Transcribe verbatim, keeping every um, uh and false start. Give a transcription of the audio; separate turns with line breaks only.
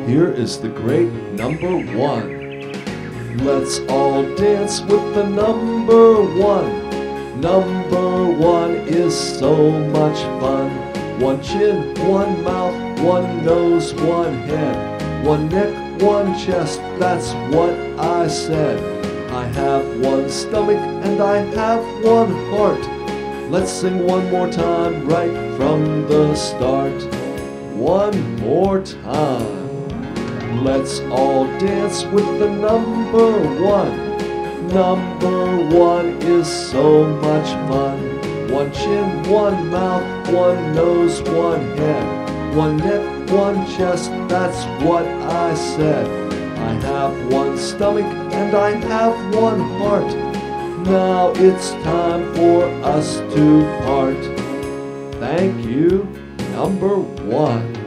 Here is the great number one. Let's all dance with the number one. Number one is so much fun. One chin, one mouth, one nose, one head, one neck, one chest, that's what I said. I have one stomach and I have one heart. Let's sing one more time right from the start. One more time. Let's all dance with the number one. Number one is so much fun. One chin, one mouth, one nose, one head, one neck, one chest, that's what I said. I have one stomach and I have one heart. Now it's time for us to part. Thank you, number one.